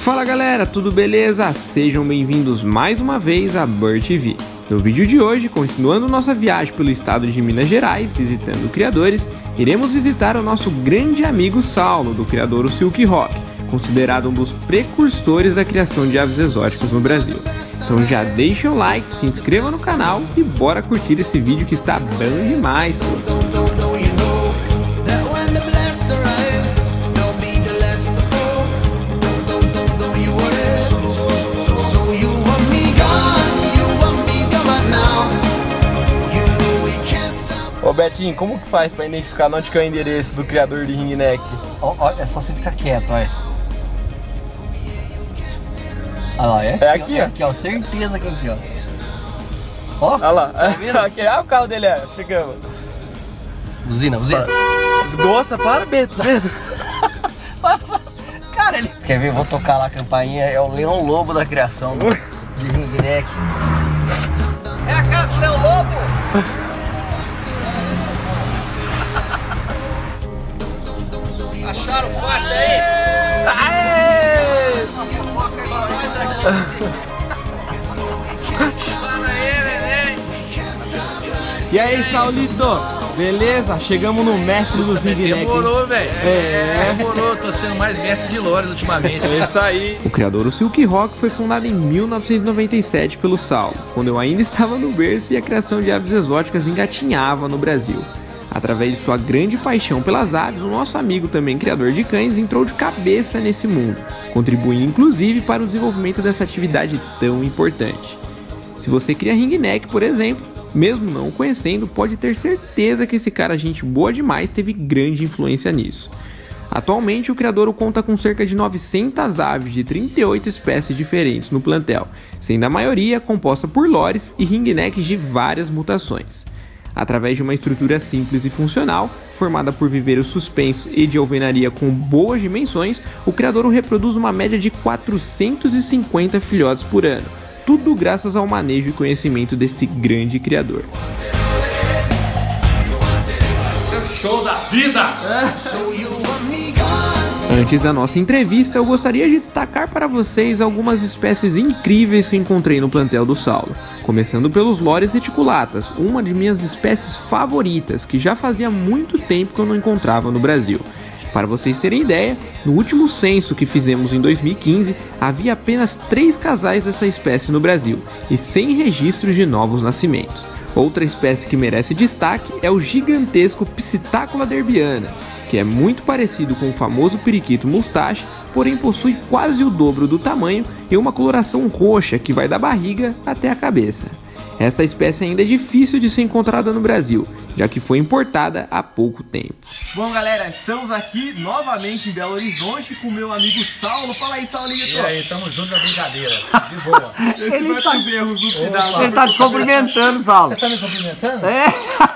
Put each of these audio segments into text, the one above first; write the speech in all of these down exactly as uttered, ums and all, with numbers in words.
Fala galera, tudo beleza? Sejam bem-vindos mais uma vez a Bird T V. No vídeo de hoje, continuando nossa viagem pelo estado de Minas Gerais, visitando criadores, iremos visitar o nosso grande amigo Saulo, do criador Silk Rock, considerado um dos precursores da criação de aves exóticas no Brasil. Então já deixa o like, se inscreva no canal e bora curtir esse vídeo que está bom demais! Ô Betinho, como que faz pra identificar onde que é o endereço do criador de ringneck? Ó, ó, é só você ficar quieto, olha. Olha lá, é? É aqui, ó. Aqui, ó, certeza que é aqui, ó. Ó, olha lá, tá vendo? aqui, olha o carro dele, é. Chegamos. Buzina, buzina. Nossa, para, Beto, Beto. Cara, ele... Quer ver? Eu vou tocar lá a campainha, é o Leão Lobo da criação do... de ringneck. É a casa do Leão Lobo! Acharam faixa aí? Aê! Uma fofoca igual essa aqui. E aí, Saulito? Beleza? Chegamos no mestre dos ringneck. Demorou, velho. É. Demorou, tô sendo mais mestre de lore ultimamente. É isso aí. O criador Silk Rock foi fundado em mil novecentos e noventa e sete pelo Saulo, quando eu ainda estava no berço e a criação de aves exóticas engatinhava no Brasil. Através de sua grande paixão pelas aves, o nosso amigo, também criador de cães, entrou de cabeça nesse mundo, contribuindo inclusive para o desenvolvimento dessa atividade tão importante. Se você cria ringneck, por exemplo, mesmo não o conhecendo, pode ter certeza que esse cara, gente boa demais, teve grande influência nisso. Atualmente, o criador conta com cerca de novecentas aves de trinta e oito espécies diferentes no plantel, sendo a maioria composta por lores e ringnecks de várias mutações. Através de uma estrutura simples e funcional, formada por viveiros suspensos e de alvenaria com boas dimensões, o criador reproduz uma média de quatrocentos e cinquenta filhotes por ano, tudo graças ao manejo e conhecimento desse grande criador. Show da vida! Antes da nossa entrevista, eu gostaria de destacar para vocês algumas espécies incríveis que encontrei no plantel do Saulo. Começando pelos lores reticulatas, uma de minhas espécies favoritas, que já fazia muito tempo que eu não encontrava no Brasil. Para vocês terem ideia, no último censo que fizemos em dois mil e quinze, havia apenas três casais dessa espécie no Brasil, e cem registros de novos nascimentos. Outra espécie que merece destaque é o gigantesco Psittacula derbiana, que é muito parecido com o famoso periquito mustache, porém possui quase o dobro do tamanho e uma coloração roxa que vai da barriga até a cabeça. Essa espécie ainda é difícil de ser encontrada no Brasil, já que foi importada há pouco tempo. Bom, galera, estamos aqui novamente em Belo Horizonte com o meu amigo Saulo. Fala aí, Saulito. E aí, tamo junto na brincadeira. De boa. Esse vai tá- pros erros do final. Opa. Ele tá te cumprimentando, Saulo. Você tá me cumprimentando? É.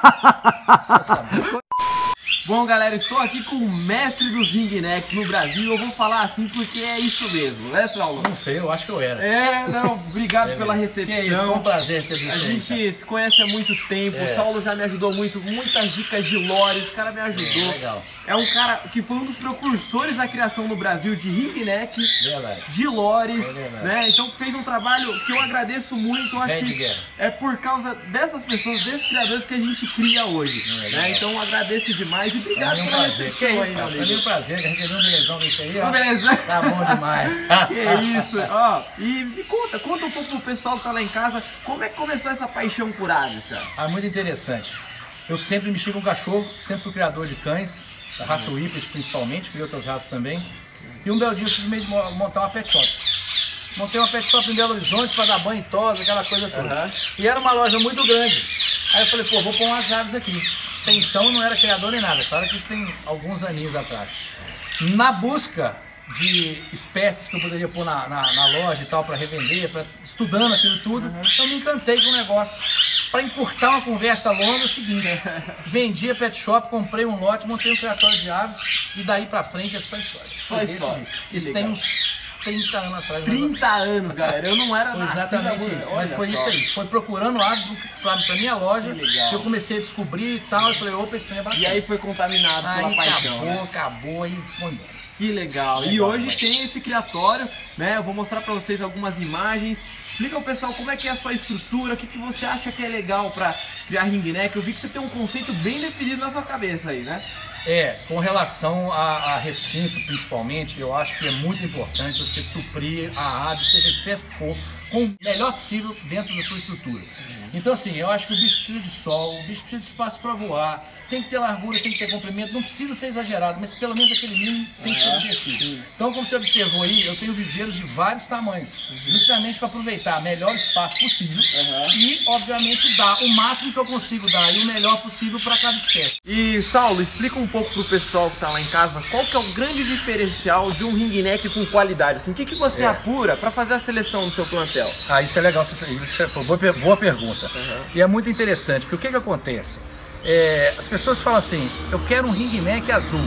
Bom, galera, estou aqui com o mestre dos ringnecks no Brasil. Eu vou falar assim porque é isso mesmo, né, Saulo? Não sei, eu acho que eu era. É, não, obrigado É pela mesmo. recepção. Que isso, foi um prazer ser A você. gente se conhece há muito tempo, É. o Saulo já me ajudou muito, muitas dicas de lore, esse cara me ajudou. É, legal. É um cara que foi um dos precursores da criação no Brasil de ringneck, Verdade. de lores, É verdade. né? Então fez um trabalho que eu agradeço muito, eu acho Vem de que guerra. é por causa dessas pessoas, desses criadores que a gente cria hoje, É, né? legal. Então agradeço demais e Pra obrigado mim é um pela prazer. Que recepção isso, aí, meu cara. Pra mim é um amigo. prazer. Receber um belezão desse aí, ó. Beleza? Tá bom demais. Que isso, ó, e me conta, conta um pouco pro pessoal que tá lá em casa, como é que começou essa paixão por aves, cara? Ah, muito interessante. Eu sempre mexi com cachorro, sempre fui criador de cães, da raça Whippet principalmente, criei outras raças também. E um belo dia eu fiz meio de mo- montar uma pet shop. Montei uma pet shop em Belo Horizonte para dar banho em tosa, aquela coisa toda. Uhum. E era uma loja muito grande. Aí eu falei, pô, vou pôr umas aves aqui. Até então não era criador nem nada, claro que isso tem alguns aninhos atrás. Na busca de espécies que eu poderia pôr na, na, na loja e tal para revender, pra, estudando aquilo tudo, eu me encantei com o negócio. Para encurtar uma conversa longa, é o seguinte: vendi a pet shop, comprei um lote, montei um criatório de aves e daí pra frente é só história. Só Foi história. desse jeito. Que Isso legal. tem uns trinta anos atrás. trinta anos, galera. Eu não era Foi nascido exatamente agora. isso. Olha Mas foi só. isso aí. Foi procurando aves pra, pra minha loja. Que legal. Que eu comecei a descobrir e tal. Eu falei, opa, esse trem é bacana. E aí foi contaminado pela Aí paixão. acabou, né? acabou e foi embora. Que legal. E Legal, hoje mas- tem esse criatório né? Eu vou mostrar pra vocês algumas imagens. Explica ao pessoal como é que é a sua estrutura, o que, que você acha que é legal pra criar ring neck. Eu vi que você tem um conceito bem definido na sua cabeça aí, né? É, com relação a, a recinto principalmente, eu acho que é muito importante você suprir a ave, seja a espécie que for, com o melhor possível dentro da sua estrutura. Então assim, eu acho que o bicho precisa de sol, o bicho precisa de espaço para voar, tem que ter largura, tem que ter comprimento, não precisa ser exagerado, mas pelo menos aquele mínimo tem que ser obedecido. Então, como você observou aí, eu tenho viveiros de vários tamanhos, justamente para aproveitar o melhor espaço possível e, obviamente, dar o máximo que eu consigo dar e o melhor possível para cada espécie. E Saulo, explica um pouco pro pessoal que tá lá em casa qual que é o grande diferencial de um ring neck com qualidade. Assim, o que, que você é. apura para fazer a seleção do seu plantel? Ah, isso é legal, isso é boa, boa pergunta. Uhum. E é muito interessante, porque o que, que acontece? É, as pessoas falam assim, eu quero um ring neck azul,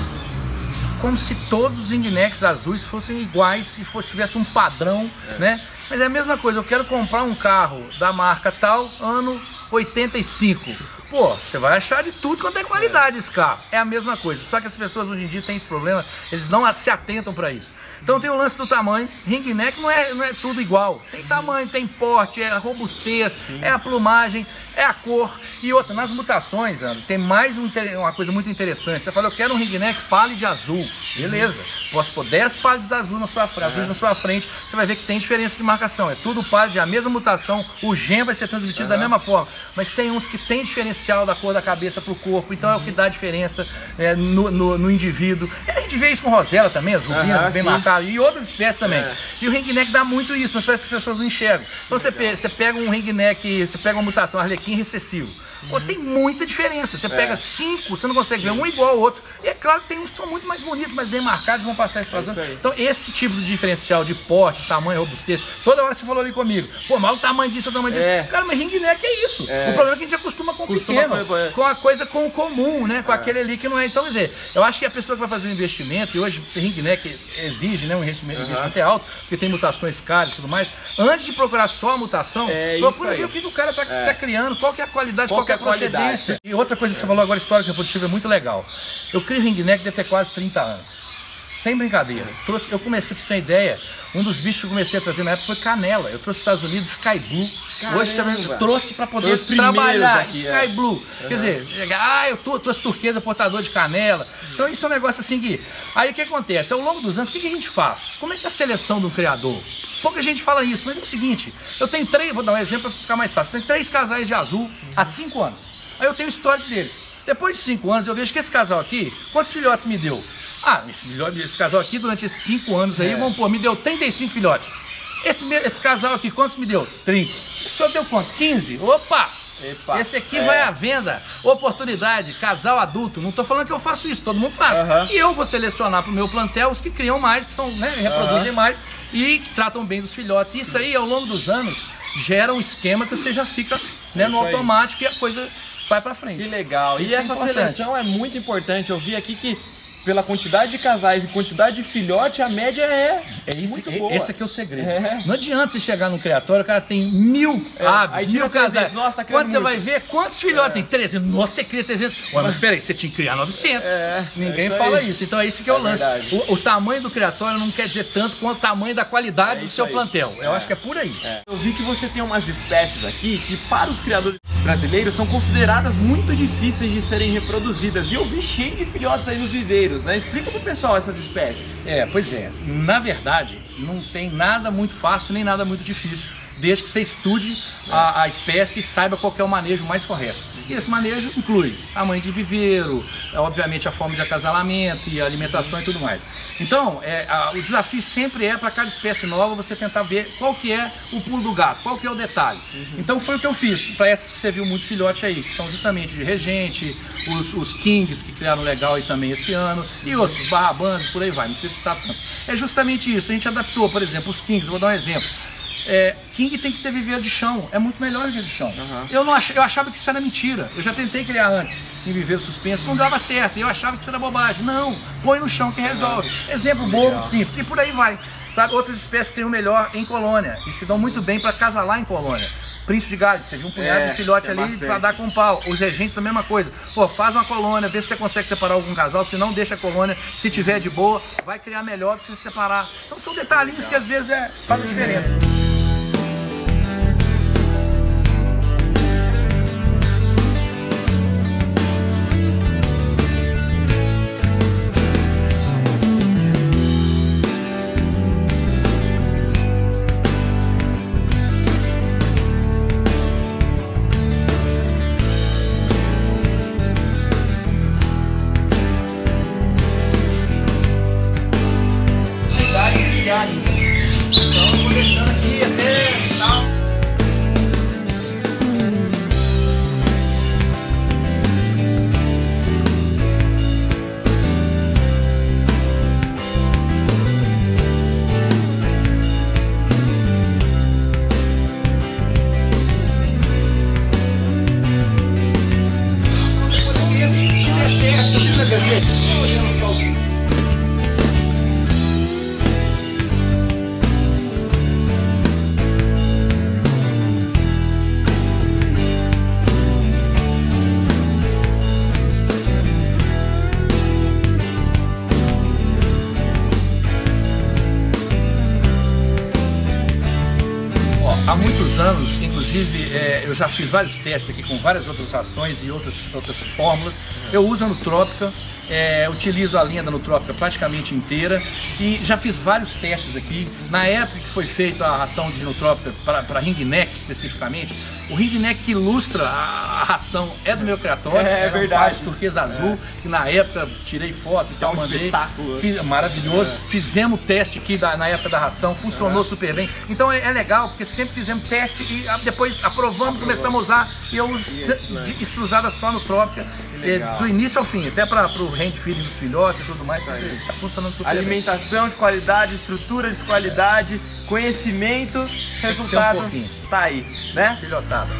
como se todos os ring necks azuis fossem iguais e fosse, tivesse um padrão, é. né? Mas é a mesma coisa, eu quero comprar um carro da marca tal, ano oitenta e cinco. Pô, você vai achar de tudo quanto é qualidade esse carro. É a mesma coisa, só que as pessoas hoje em dia têm esse problema, eles não se atentam para isso. Então tem o lance do tamanho, ring neck não é, não é tudo igual. Tem tamanho, tem porte, é a robustez, Sim. é a plumagem, é a cor. E outra, nas mutações, André, tem mais um, uma coisa muito interessante. Você fala, eu quero um ring neck pálido azul. Beleza, posso pôr dez pálidos azul na sua, azuis na sua frente, você vai ver que tem diferença de marcação. É tudo pálido, é a mesma mutação, o gene vai ser transmitido uhum. da mesma forma. Mas tem uns que tem diferencial da cor da cabeça pro corpo, então uhum. é o que dá diferença é, no, no, no indivíduo. E a gente vê isso com rosela também, as rubinas uhum, bem sim. marcadas, e outras espécies também. É. E o ring neck dá muito isso, mas parece que as pessoas não enxergam. Então você, pe você pega um ring neck, você pega uma mutação arlequim recessivo. Pô, tem muita diferença. Você pega cinco, você não consegue ver um igual ao outro. E é claro que tem uns que são muito mais bonitos, mais bem marcados, vão passar isso para os outros. Então, esse tipo de diferencial de porte, tamanho, robustez, toda hora você falou ali comigo, pô, mas o tamanho disso, o tamanho disso. É. Cara, mas ring neck é isso. É. O problema é que a gente acostuma com o pequeno, com, com a coisa com o comum, né? Com é. aquele ali que não é. Então, quer dizer, eu acho que a pessoa que vai fazer um investimento, e hoje ring neck exige, né, um investimento, uhum. investimento é alto, porque tem mutações caras e tudo mais. Antes de procurar só a mutação, é procura ver o que o cara tá, é. tá criando, qual que é a qualidade, qual, qual que é a procedência. E outra coisa que você falou agora, história reprodutiva é muito legal. Eu crio ring neck deve ter quase trinta anos. Sem brincadeira. Trouxe, eu comecei, pra você ter uma ideia, um dos bichos que eu comecei a trazer na época foi canela. Eu trouxe dos Estados Unidos Sky Blue. Caramba. Hoje eu trouxe para poder trabalhar aqui, Sky é. Blue. Uhum. Quer dizer, ah, eu trouxe turquesa portador de canela. Então isso é um negócio assim que... Aí o que acontece? Ao longo dos anos, o que, que a gente faz? Como é que é a seleção do criador? Pouca gente fala isso, mas é o seguinte, eu tenho três, vou dar um exemplo para ficar mais fácil. Eu tenho três casais de azul uhum. há cinco anos. Aí eu tenho o histórico deles. Depois de cinco anos, eu vejo que esse casal aqui, quantos filhotes me deu? Ah, esse, esse casal aqui, durante esses cinco anos aí, é. vamos pôr, me deu trinta e cinco filhotes. Esse, esse casal aqui, quantos me deu? trinta. O senhor deu quanto? quinze? Opa! Epa, esse aqui é. vai à venda, oportunidade, casal adulto. Não estou falando que eu faço isso, todo mundo faz. Uh-huh. E eu vou selecionar para o meu plantel os que criam mais, que são, né, reproduzem uh-huh. mais e que tratam bem dos filhotes. Isso aí, ao longo dos anos, gera um esquema que você já fica, né, no automático e a coisa vai para frente. Que legal. Isso e é essa importante. seleção é muito importante. Eu vi aqui que pela quantidade de casais e quantidade de filhote, a média é, é isso, muito é, boa. Esse aqui é o segredo. É. Não adianta você chegar no criatório, o cara tem mil é. aves, aí mil casais. Nossa, tá quando você muito. vai ver, quantos filhotes é. tem? trezentos. Nossa, você cria trezentos. Ué, mas peraí, você tinha que criar novecentos. É. Ninguém é fala isso. Então é isso que é, é o lance. O, o tamanho do criatório não quer dizer tanto quanto o tamanho da qualidade é do seu aí. plantel. Eu é. acho que é por aí. É. Eu vi que você tem umas espécies aqui que para os criadores brasileiros são consideradas muito difíceis de serem reproduzidas. E eu vi cheio de filhotes aí nos viveiros, né? Explica pro pessoal essas espécies. É, pois é. Na verdade, não tem nada muito fácil nem nada muito difícil, desde que você estude a, a espécie e saiba qual que é o manejo mais correto. E esse manejo inclui tamanho de viveiro, obviamente a forma de acasalamento e a alimentação e tudo mais. Então, é, a, o desafio sempre é para cada espécie nova você tentar ver qual que é o pulo do gato, qual que é o detalhe. Uhum. Então foi o que eu fiz para essas que você viu muito filhote aí, que são justamente de regente, os, os kings que criaram legal aí também esse ano, e outros, barrabanos, por aí vai, não precisa citar tanto. É justamente isso, a gente adaptou, por exemplo, os kings, vou dar um exemplo. É, king tem que ter viveiro de chão, é muito melhor viveiro de chão. Uhum. Eu, não ach, eu achava que isso era mentira, eu já tentei criar antes em viveiro suspenso, não dava certo, eu achava que isso era bobagem. Não, põe no chão que resolve. Uhum. Exemplo bobo, simples, e por aí vai. Sabe, outras espécies criam melhor em colônia e se dão muito bem para casalar em colônia. Príncipe de Gales, você viu um punhado É, de filhote é ali bastante. pra dar com pau. Os regentes a mesma coisa. Pô, faz uma colônia, vê se você consegue separar algum casal, se não deixa a colônia, se tiver de boa, vai criar melhor do que se separar. Então são detalhinhos que às vezes é, fazem diferença. Então eu vou deixando aqui até tal. Há muitos anos, inclusive, é, eu já fiz vários testes aqui com várias outras rações e outras, outras fórmulas. Eu uso a Nutrópica, é, utilizo a linha da Nutrópica praticamente inteira e já fiz vários testes aqui. Na época que foi feita a ração de Nutrópica para ringneck especificamente, o ringneck que ilustra a, a ração é do meu criatório, É, é era um verdade. Pate turquesa azul, que na época tirei foto e tal, um mandei. espetáculo. Fiz- maravilhoso. Fizemos teste aqui da- na época da ração, funcionou super bem. Então é, é legal, porque sempre fizemos teste e ah, depois aprovamos, começamos a usar e eu se- de extrusada só no Trópica, eh, do início ao fim, até para o hand feeding dos filhotes e tudo mais, sempre tá funcionando super bem. Alimentação de qualidade, estrutura de qualidade, conhecimento, resultado pouquinho. tá aí, né? Filhotada.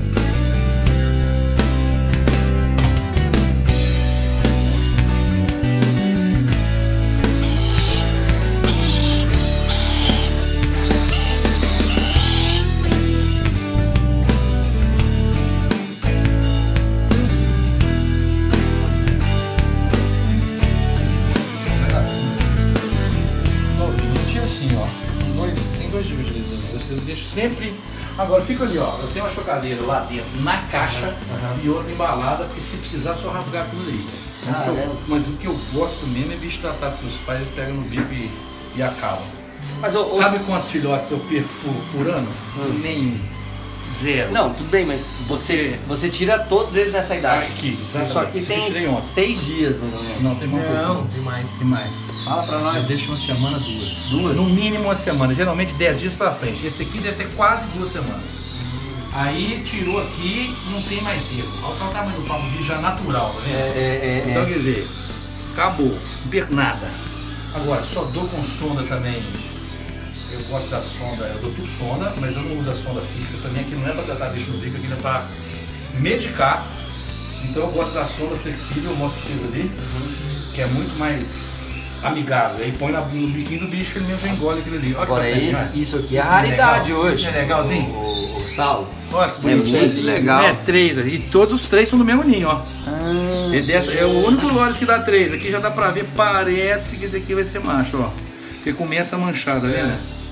Tinha assim, ó. Dois, tem dois tipos de desenho. Eu deixo sempre. Agora fica ali, ó. Eu tenho uma chocadeira lá dentro, na caixa, e outra embalada, porque se precisar só rasgar aquilo ali. Mas, Ah, o que é? eu, mas o que eu gosto mesmo é bicho tratado pelos pais, eles pegam no bico e, e acabam. Mas o, o- Sabe quantos filhotes eu perco por, por ano? Nenhum. Zero. Não, tudo bem, mas você, você tira todos eles nessa idade. Aqui, exatamente. Só que Esse aqui eu tirei tem ontem. seis dias, mais ou menos. Não, tem mais pouco. tem mais. Tem mais. Fala pra Eu nós. deixo uma semana, duas. Duas? No mínimo uma semana, geralmente dez dias pra frente. Esse aqui deve ter quase duas semanas. Aí tirou aqui, não tem mais erro. Olha o tamanho do palmo de já natural, tá vendo? É, é, é, Então é. quer dizer, acabou, não perco nada. Agora, só dou com sonda também. Eu gosto da sonda, eu dou por sonda, mas eu não uso a sonda fixa também, aqui não é para tratar bicho no bico, aqui é para medicar. Então eu gosto da sonda flexível, eu mostro pra vocês ali, que é muito mais amigável. Aí põe na- no biquinho do bicho, ele mesmo já engole aquilo ali. Olha Agora, que bacana, esse, né? isso aqui é a Esse raridade legal. hoje. Esse é legalzinho? O, o, o Saulo. Olha que É bonitinho. muito legal. É três, e todos os três são do mesmo ninho, ó. Ah, E dessa, é o único Lores que dá três. Aqui já dá pra ver, parece que esse aqui vai ser macho, ó. Porque começa manchado, tá vendo?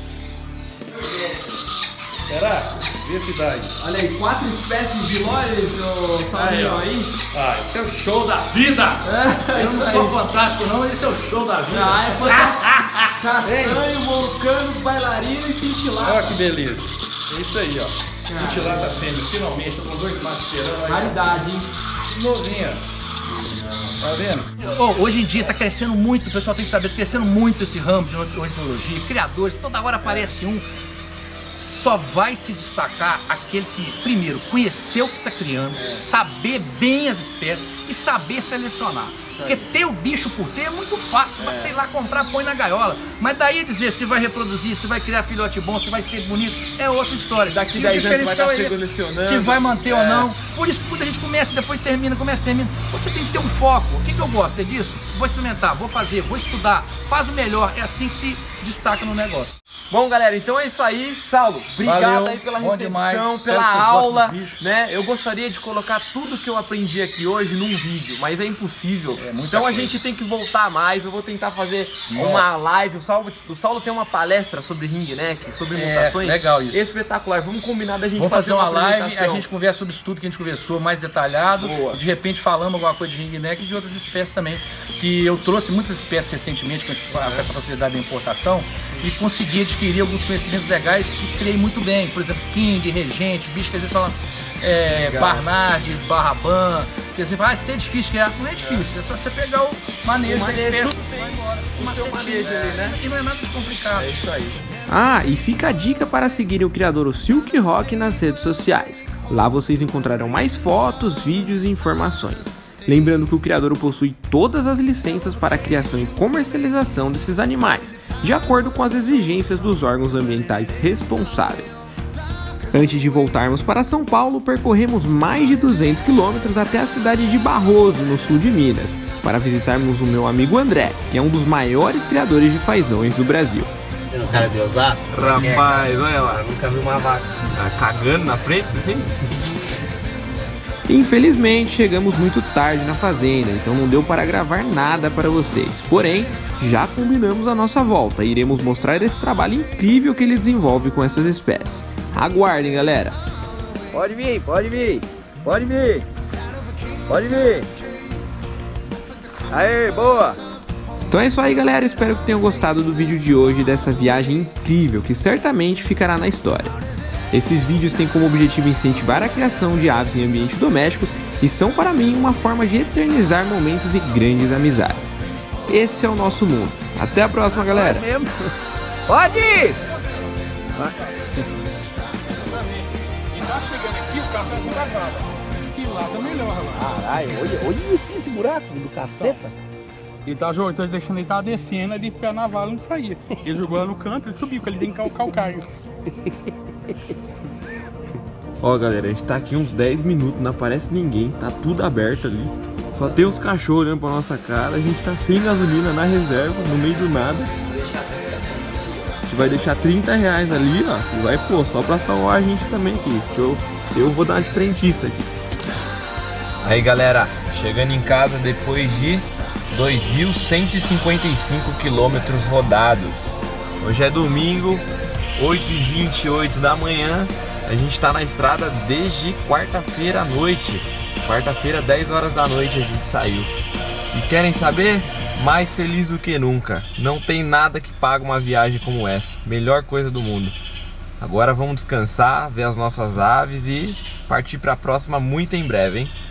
Será? Vê se dá aí. Olha aí, quatro espécies de lores, ô Salvinho ó. aí. Ah, esse é o show da vida! Eu não sou fantástico não, mas esse é o show da vida. Ah, é fantástico. Castanho, vulcano, bailarina e cintilado. Olha que beleza. É isso aí, ó. Cintilada fêmea, finalmente, tô com dois machos esperando aí. Raridade, hein? Novinha. Tá vendo? Hoje em dia tá crescendo muito, o pessoal tem que saber, tá crescendo muito esse ramo de ornitologia, criadores, toda hora aparece um. Só vai se destacar aquele que, primeiro, conhecer o que está criando, saber bem as espécies e saber selecionar. Porque ter o bicho por ter é muito fácil, mas sei lá, comprar, põe na gaiola. Mas daí dizer se vai reproduzir, se vai criar filhote bom, se vai ser bonito, é outra história. Daqui E o dez anos vai diferencial estar é selecionando. se vai manter ou É. não. Por isso que quando a gente começa, depois termina, começa, termina. Você tem que ter um foco. O que, que eu gosto? É disso? Vou experimentar, vou fazer, vou estudar. Faz o melhor. É assim que se destaca no negócio. Bom, galera, então é isso aí. Saulo, obrigado Valeu, aí pela bom recepção, demais. pela Espero que vocês aula, gostem dos bichos. né? Eu gostaria de colocar tudo que eu aprendi aqui hoje num vídeo, mas é impossível. É muita então a coisa. gente tem que voltar mais. Eu vou tentar fazer uma live. O Saulo, o Saulo tem uma palestra sobre ring neck, sobre É, mutações. legal isso. Espetacular. Vamos combinar da gente Vamos fazer uma live, a apresentação. gente conversa sobre isso tudo que a gente conversou, mais detalhado. Boa. De repente falamos alguma coisa de ring neck e de outras espécies também. Que eu trouxe muitas espécies recentemente com, esse, com essa facilidade da importação e consegui adquirir alguns conhecimentos legais que criei muito bem. Por exemplo, King, Regente, bicho que às vezes fala é, Barnard, Barraban. Que você fala, ah, isso é difícil criar. Não é difícil, é só você pegar o manejo O da manejo, espécie tudo e bem. vai embora. O Uma seu setinha, manejo ali, né? E não é nada de complicado. É isso aí. Ah, e fica a dica para seguirem o criador o Silk Rock nas redes sociais. Lá vocês encontrarão mais fotos, vídeos e informações. Lembrando que o criador possui todas as licenças para a criação e comercialização desses animais, de acordo com as exigências dos órgãos ambientais responsáveis. Antes de voltarmos para São Paulo, percorremos mais de duzentos quilômetros até a cidade de Barroso, no sul de Minas, para visitarmos o meu amigo André, que é um dos maiores criadores de fazões do Brasil. O cara de Osasco? Rapaz, olha lá. Eu nunca vi uma vaca. Tá cagando na frente, assim? Infelizmente, chegamos muito tarde na fazenda, então não deu para gravar nada para vocês. Porém, já combinamos a nossa volta e iremos mostrar esse trabalho incrível que ele desenvolve com essas espécies. Aguardem, galera! Pode vir, pode vir. Pode vir. Pode vir. Aê, boa. Então é isso aí, galera. Espero que tenham gostado do vídeo de hoje, dessa viagem incrível que certamente ficará na história. Esses vídeos têm como objetivo incentivar a criação de aves em ambiente doméstico e são para mim uma forma de eternizar momentos e grandes amizades. Esse é o nosso mundo. Até a próxima, galera! Pode ir. E tá chegando aqui, o carro tá com gravada. E lá tá melhor, mano. Caralho, olha, olha esse, esse buraco do caceta. Ele tá jogando, então deixando ele tava descendo, ele ficar na vala não saía. Ele jogou lá no canto, ele subiu, porque ele tem cal calcário. Ó, galera, a gente tá aqui uns dez minutos, não aparece ninguém, tá tudo aberto ali. Só tem os cachorros olhando pra nossa cara, a gente tá sem gasolina na reserva, no meio do nada. A gente vai deixar trinta reais ali, ó, e vai, pô, só pra salvar a gente também aqui. Eu, eu vou dar uma de frentista aqui. Aí, galera, chegando em casa depois de dois mil cento e cinquenta e cinco quilômetros rodados. Hoje é domingo, oito e vinte e oito da manhã. A gente tá na estrada desde quarta-feira à noite. Quarta-feira, dez horas da noite, a gente saiu. E querem saber? Mais feliz do que nunca. Não tem nada que pague uma viagem como essa. Melhor coisa do mundo. Agora vamos descansar, ver as nossas aves e partir para a próxima muito em breve, hein?